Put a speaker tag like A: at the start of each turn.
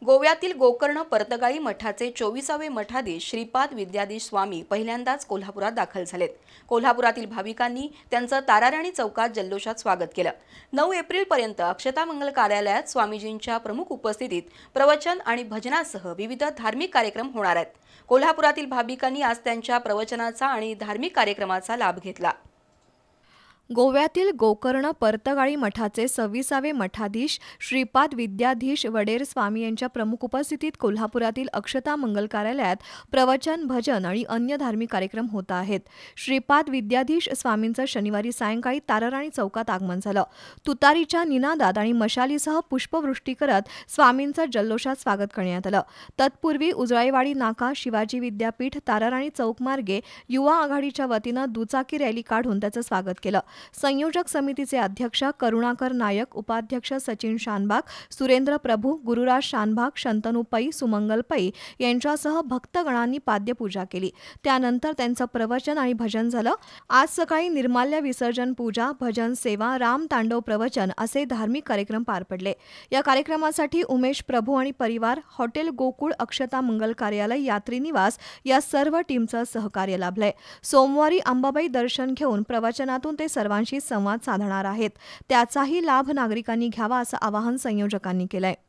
A: गोव्यातील गोकर्ण परतगाळी मठाचे 24वे मठाधीश श्रीपाद विद्याधीश स्वामी पहिल्यांदाच कोल्हापुरात दाखल झालेत। कोल्हापुरातील भाविकांनी त्यांचं ताराराणी चौकात जल्लोषात स्वागत केलं। 9 एप्रिलपर्यंत अक्षतामंगल कार्यालयात स्वामीजींच्या प्रमुख उपस्थितीत प्रवचन आणि भजनासह विविध धार्मिक कार्यक्रम होणार आहेत। कोल्हापुरातील भाविकांनी आज त्यांच्या प्रवचनाचा आणि धार्मिक कार्यक्रमाचा लाभ घेतला।
B: गोव्यातील गोकर्ण परतगाळी मठाचे 26वे मठाधीश श्रीपाद विद्याधीश वडेर स्वामी यांच्या प्रमुख उपस्थितीत कोल्हापुरातील अक्षता मंगल कार्यालयात प्रवचन, भजन आणि अन्य धार्मिक कार्यक्रम होत आहेत। श्रीपाद विद्याधीश स्वामींचं शनिवारी सायंकाळी ताराराणी चौकात आगमन झालं। तुतारीच्या निनादात आणि मशालीसह पुष्पवृष्टी करत स्वामींचं जल्लोषात स्वागत करण्यात आलं। तत्पूर्वी उजळाईवाडी नाका, शिवाजी विद्यापीठ, ताराराणी चौक मार्गे युवा आघाडीच्या वतीनं दुचाकी रॅली काढून त्याचं स्वागत केलं। संयोजक समितीचे अध्यक्ष करुणाकर नायक, उपाध्यक्ष सचिन शानबाग, सुरेंद्र प्रभू, गुरुराज शानबाग, शंतनू पै, सुमंगल पै यांच्यासह भक्तगणांनी पाद्यपूजा केली। त्यानंतर त्यांचं प्रवचन आणि भजन झालं। आज सकाळी निर्माल्य विसर्जन पूजा, भजन सेवा, राम तांडव प्रवचन असे धार्मिक कार्यक्रम पार पडले। या कार्यक्रमासाठी उमेश प्रभू आणि परिवार, हॉटेल गोकुळ, अक्षता मंगल कार्यालय, यात्री निवास या सर्व टीमचं सहकार्य लाभलंय। सोमवारी अंबाबाई दर्शन घेऊन प्रवचनातून ते सर्वांशी संवाद साधणार आहेत। त्याचाही लाभ नागरिकांनी घ्यावा असं आवाहन संयोजकांनी केलंय।